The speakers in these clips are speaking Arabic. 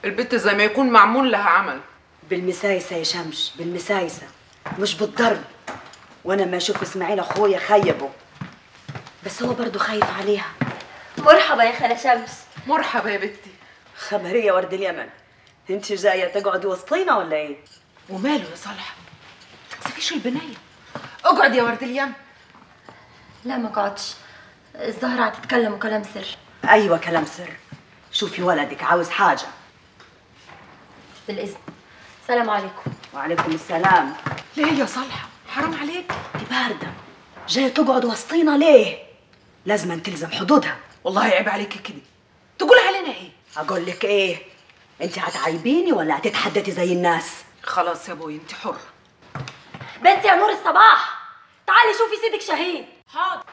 البت زي ما يكون معمول لها عمل. بالمسايسه يا شمس، بالمسايسه مش بالضرب. وانا ما اشوف اسماعيل اخويا خيبه، بس هو برضه خايف عليها. مرحبا يا خالة شمس. مرحبا يا بنتي. خبريه يا ورد اليمن، انت جايه تقعدي وسطينا ولا ايه؟ وماله يا صالحه؟ تكسفيش البنيه. اقعد يا ورد اليمن. لا ما قعدش، الزهرة هتتكلم وكلام سر. ايوه كلام سر. شوفي ولدك عاوز حاجه. بالإذن. السلام عليكم. وعليكم السلام. ليه يا صالحه؟ حرام عليك. دي بارده، جايه تقعد وسطينا ليه؟ لازم تلزم حدودها. والله عيب عليكي كده. تقول علينا ايه؟ اقول لك ايه؟ انت هتعيبيني ولا هتتحدثي زي الناس؟ خلاص يا ابوي انت حره. بنتي يا نور الصباح، تعالي شوفي سيدك شاهين. حاضر.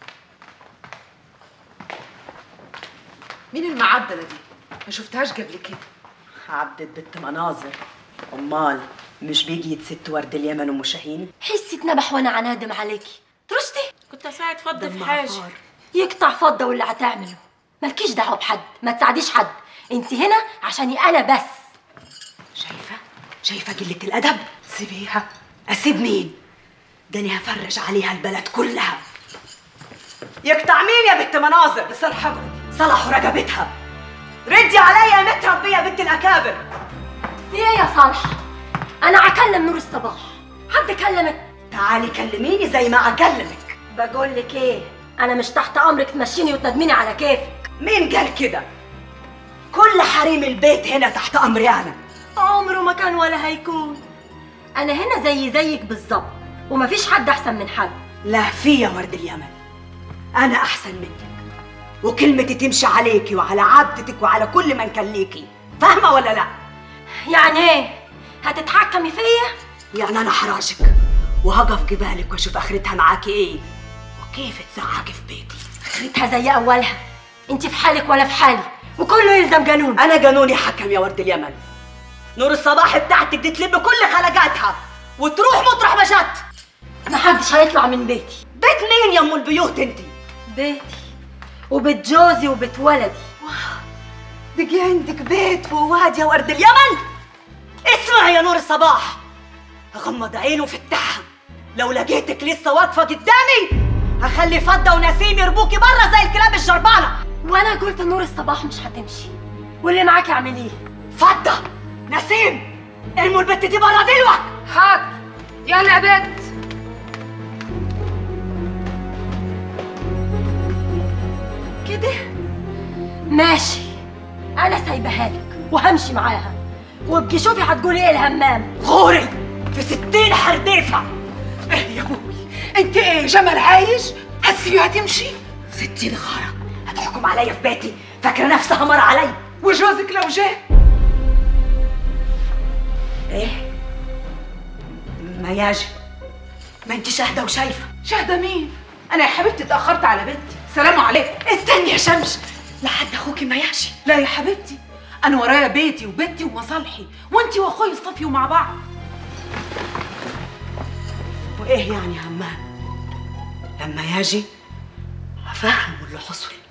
مين المعدله دي؟ ما شفتهاش قبل كده. عبدة بنت مناظر. امال مش بيجي ست ورد اليمن ام شاهين؟ حسي اتنبح وانا عنادم عليكي. ترشتي كنت اساعد فضه في دمها حاجه. فار. يقطع فضه واللي هتعمله. مالكيش دعوه بحد، ما تساعديش حد. انت هنا عشاني انا بس. شايفه قله الادب؟ سيبيها. اسيب مين؟ ده انا هفرج عليها البلد كلها. يقطع مين يا بنت مناظر؟ صلحوا رقبتها. ردي عليا يا متربيه بنت الاكابر. في ايه يا صالحه؟ انا هكلم نور الصباح. حد كلمك؟ تعالي كلميني زي ما اكلمك. بقول لك ايه، انا مش تحت امرك تمشيني وتندميني على كيفك. مين قال كده؟ كل حريم البيت هنا تحت امري انا. عمره ما كان ولا هيكون. انا هنا زيك بالظبط، ومفيش حد احسن من حد. لا في يا ورد اليمن، انا احسن منك، وكلمتي تمشي عليكي وعلى عبدتك وعلى كل من كان ليكي. فاهمه ولا لا؟ يعني ايه؟ هتتحكمي فيا؟ يعني انا حراجك وهقف جبالك واشوف اخرتها معاكي ايه، وكيف تزعقي في بيتي. اخرتها زي اولها. انت في حالك وانا في حالي، وكله يلزم قانون. انا قانوني حكم يا ورد اليمن. نور الصباح بتاعتك دي تلم كل خلقاتها وتروح مطرح ما جت. محدش هيطلع من بيتي. بيت مين يا ام البيوت انت؟ بيتي وبيت جوزي وبيت ولدي. بقي عندك بيت وواد يا ورد اليمن؟ اسمعي يا نور الصباح، غمض عينه وفتحها. لو لقيتك لسه واقفه قدامي هخلي فضه ونسيم يربوكي بره زي الكلاب الجربانه. وانا قلت نور الصباح مش هتمشي، واللي معاكي اعمليه. فضه، نسيم، ارموا البت دي بره دلوقتي. حاضر. يلا يا بنت. كده ماشي، انا سايبها لك وهمشي معاها، وابقي شوفي هتقولي ايه الهمام. غوري في 60 حرديفه. ايه يا ابوي؟ انت ايه جمل عايش؟ هتسيبيها تمشي؟ 60 غاره هتحكم عليا في بيتي، فاكره نفسها مر علي. وجوزك لو جه؟ ايه؟ ما ياجي، ما انت شاهده وشايفه. شاهده مين؟ انا يا حبيبتي اتاخرت على بنتي. سلام عليكم. استني يا شمس لحد اخوكي ما ياجي. لا يا حبيبتي، انا ورايا بيتي وبنتي ومصالحي، وانتي واخوي اصطفيوا مع بعض. وايه يعني همام؟ لما ياجي هفهمه اللي حصل.